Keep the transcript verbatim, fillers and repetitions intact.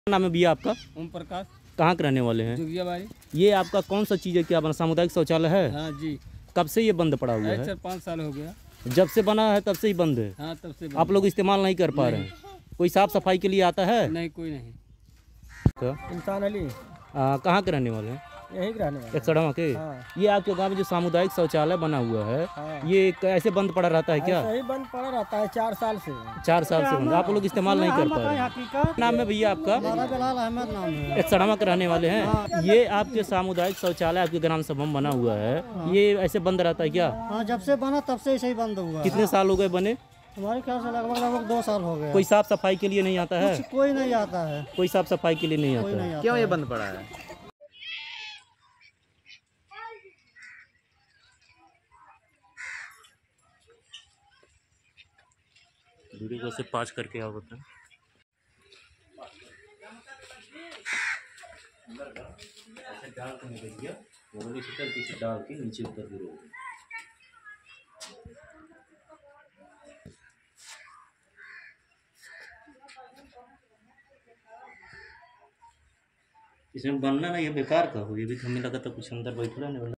नाम है भैया आपका? ओम प्रकाश। कहाँ के रहने वाले हैं? जोगियाबाड़ी। ये आपका कौन सा चीज़ है, क्या बना सामुदायिक शौचालय है? हाँ जी। कब से ये बंद पड़ा हुआ है? चार पाँच साल हो गया। जब से बना है तब से ही बंद है? हाँ तब से बंद। आप लोग इस्तेमाल नहीं कर पा रहे हैं? कोई साफ सफाई के लिए आता है? नहीं, कोई नहीं। तो इंसान अली कहाँ के रहने वाले हैं? यही रहने वाले। एक सड़वा के। हाँ। ये आपके गांव में जो सामुदायिक शौचालय बना हुआ है, हाँ। ये ऐसे बंद पड़ा रहता है क्या? यही बंद पड़ा रहता है चार साल से। चार साल से बंद, आप लोग इस्तेमाल नहीं कर पा रहे हैं? नाम है भैया आपका? जलाल अहमद नाम है। एक सड़वा के रहने वाले हैं। ये आपके सामुदायिक शौचालय आपके ग्राम सभा में बना हुआ है, ये ऐसे बंद रहता है क्या? हाँ, जब से बना तब से ऐसे ही बंद हुआ। कितने साल हो गए बने? हमारे ख्याल से लगभग लगभग दो साल हो गए। कोई साफ सफाई के लिए नहीं आता है? कोई नहीं आता है। कोई साफ सफाई के लिए नहीं आता है? क्यों ये बंद पड़ा है? दूरी को से पाँच करके आओ बता। ऐसे डाल के निकल गया, वो भी उतर के डाल के नीचे उतर के रोक। इसमें बनना ना, ये बेकार का हो, ये भी हमें लगा था कुछ अंदर बैठा नहीं।